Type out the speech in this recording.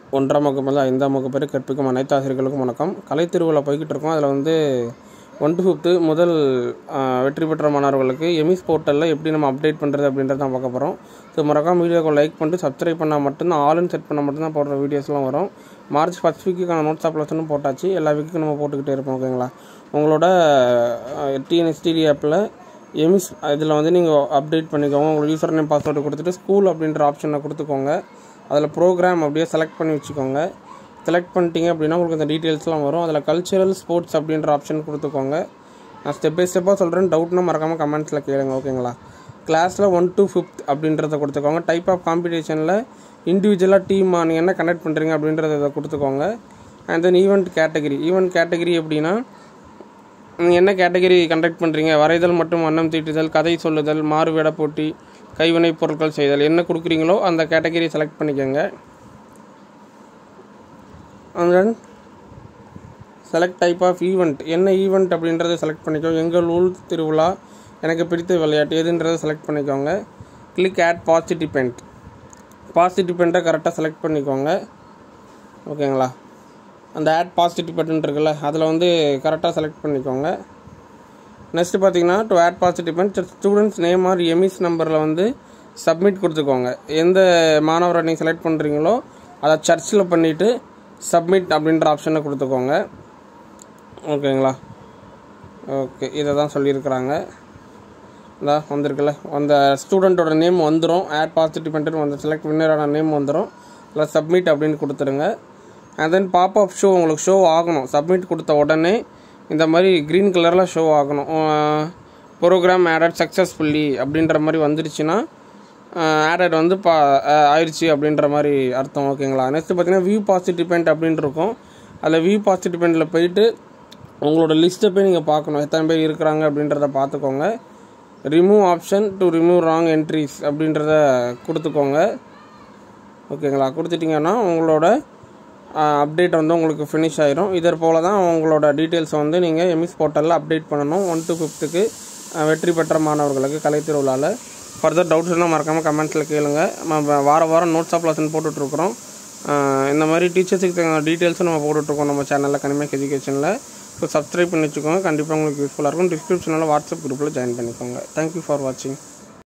ஒன்றாம் வகுப்பு முதல் 5ஆம் வகுப்பு வரை கற்பிக்கும் அனைத்து ஆசிரியர்களுக்கும் வணக்கம். கலைத்திருவிழா போய்கிட்டு இருக்கோம். அதில் வந்து 1 to 5 முதல் வெற்றி பெற்ற மாணவர்களுக்கு எமிஸ் போர்ட்டலில் எப்படி நம்ம அப்டேட் பண்ணுறது அப்படின்றத தான் பார்க்க போகிறோம். ஸோ மறக்காம வீடியோக்கு லைக் பண்ணிட்டு சப்ஸ்கிரைப் பண்ணால் மட்டும்தான் ஆல்னு செட் பண்ணால் மட்டும்தான் போடுற வீடியோஸ்லாம் வரும். மார்ச் 1 வீக்குக்கான நோட்ஸ் ஆஃப் லெசனும் போட்டாச்சு. எல்லா வீக்குக்கும் நம்ம போட்டுக்கிட்டே இருப்போம். ஓகேங்களா? உங்களோட டிஎன்எஸ்டிடி ஆப்பில் எமிஸ் இதில் வந்து நீங்கள் அப்டேட் பண்ணிக்கோங்க. உங்களுக்கு யூசர் நேம் பாஸ்வேர்டு கொடுத்துட்டு ஸ்கூல் அப்படின்ற ஆப்ஷனை கொடுத்துக்கோங்க. அதில் ப்ரோக்ராம் அப்படியே செலக்ட் பண்ணி வச்சுக்கோங்க. செலக்ட் பண்ணிட்டீங்க அப்படின்னா உங்களுக்கு இந்த டீட்டெயில்ஸ்லாம் வரும். அதில் கல்ச்சுரல் ஸ்போர்ட்ஸ் அப்படின்ற ஆப்ஷன் கொடுத்துக்கோங்க. நான் ஸ்டெப் பை ஸ்டெப்பாக சொல்கிறேன். டவுட்னா மறக்காமல் கமெண்ட்ஸில் கேளுங்க. ஓகேங்களா? கிளாஸில் 1 to 5 அப்படின்றத கொடுத்துக்கோங்க. டைப் ஆஃப் காம்படிஷனில் இண்டிவிஜுவலாக டீமாக நீங்கள் என்ன கண்டக்ட் பண்ணுறீங்க அப்படின்றத கொடுத்துக்கோங்க. அண்ட் தென் ஈவெண்ட் கேட்டகரி அப்படின்னா நீங்கள் என்ன கேட்டகரி கண்டக்ட் பண்ணுறீங்க, வரைதல் மற்றும் வண்ணம் தீட்டுதல், கதை சொல்லுதல், மாறுவேட போட்டி, கைவினைப் பொருட்கள் செய்தல், என்ன கொடுக்குறீங்களோ அந்த கேட்டகரி செலக்ட் பண்ணிக்கோங்க. And then select type of event, என்ன ஈவெண்ட் அப்படின்றத செலக்ட் பண்ணிக்கோங்க. எங்கள் ஊர் திருவிழா, எனக்கு பிடித்த விளையாட்டு எதுன்றதை செலக்ட் பண்ணிக்கோங்க. கிளிக் ஆட் பாசிட்டிவ் கரெக்டாக செலக்ட் பண்ணிக்கோங்க. ஓகேங்களா? அந்த ஆட் பாசிட்டிவ் பட்டன் இருக்குல்ல, அதில் வந்து கரெக்டாக செலக்ட் பண்ணிக்கோங்க. நெக்ஸ்ட்டு பார்த்தீங்கன்னா to add positive students name or EMIS நம்பரில் வந்து சப்மிட் கொடுத்துக்கோங்க. எந்த மாணவரை நீங்கள் செலக்ட் பண்ணுறீங்களோ அதை சர்ச்சில் பண்ணிவிட்டு சப்மிட் அப்படின்ற ஆப்ஷனை கொடுத்துக்கோங்க. ஓகேங்களா? ஓகே, இதை தான் சொல்லியிருக்கிறாங்க. இதான் வந்திருக்குல்ல, அந்த ஸ்டூடெண்ட்டோட நேம் வந்துடும். ஆட் பாசிட்டிவ் பண்ணிட்டு வந்து செலக்ட் வின்னரான நேம் வந்துடும். இல்லை சப்மிட் அப்படின்னு கொடுத்துருங்க. அண்ட் தென் பாப்அப் ஷோ உங்களுக்கு ஷோ ஆகணும். சப்மிட் கொடுத்த உடனே இந்த மாதிரி க்ரீன் கலரில் ஷோ ஆகணும். ப்ரோக்ராம் ஆடட் சக்ஸஸ்ஃபுல்லி அப்படின்ற மாதிரி வந்துடுச்சுன்னா ஆடட் வந்து ஆயிடுச்சு அப்படின்ற மாதிரி அர்த்தம். ஓகேங்களா? நெக்ஸ்ட்டு பார்த்தீங்கன்னா வியூ பாசிட்டிவ் அப்படின்னு இருக்கும். அதில் வியூ பாசிட்டிவ் போயிட்டு உங்களோட லிஸ்ட்டை போய் நீங்கள் பார்க்கணும், எத்தனை பேர் இருக்கிறாங்க அப்படின்றத பார்த்துக்கோங்க. Remove option to remove wrong entries அப்படின்றத கொடுத்துக்கோங்க. ஓகேங்களா? கொடுத்துட்டிங்கன்னா உங்களோட அப்டேட் வந்து உங்களுக்கு ஃபினிஷ் ஆயிரும். இதர் போல் தான் உங்களோட டீட்டெயில்ஸை வந்து நீங்கள் எமிஸ் போர்ட்டலில் அப்டேட் பண்ணணும். 1 to 5க்கு வெற்றி பெற்ற மாணவர்களுக்கு கலைத்திருவிழாவில். ஃபர்தர் டவுட்ஸ் இருந்தால் மறக்காமல் கமெண்ட்ஸில் கேளுங்க. நம்ம வாரம் நோட்ஸ் ஆஃப் லெசன் போட்டுட்ருக்குறோம். இந்த மாதிரி டீச்சர்ஸுக்கு டீட்டெயில்ஸும் நம்ம போட்டுட்ருக்கோம் நம்ம சேனலில் கனிமேக் எஜுகேஷனில். ஸோ சப்ஸ்கிரைப் பண்ணி வச்சுக்கோங்க. கண்டிப்பாக உங்களுக்கு யூஸ்ஃபுல்லாக இருக்கும். டிஸ்கிரிப்ஷனில் வாட்ஸ்அப் குரூப்பில் ஜாயின் பண்ணிக்கோங்க. தேங்க்யூ ஃபார் வாட்சிங்.